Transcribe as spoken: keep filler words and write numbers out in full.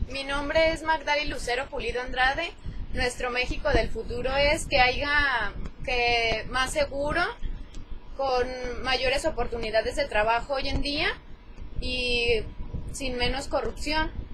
Mi nombre es Magdali Lucero Pulido Andrade. Nuestro México del futuro es que haya que más seguro, con mayores oportunidades de trabajo hoy en día y sin menos corrupción.